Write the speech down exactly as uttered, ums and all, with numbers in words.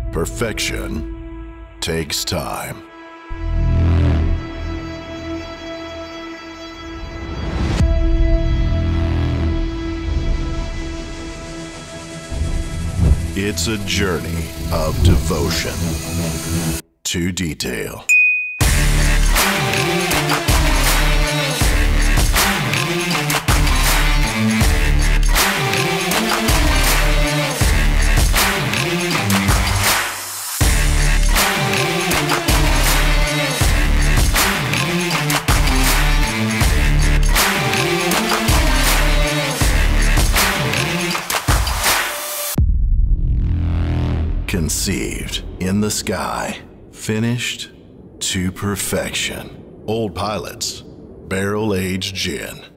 Perfection takes time. It's a journey of devotion to detail. Conceived in the sky, finished to perfection. Old Pilot's barrel-aged gin.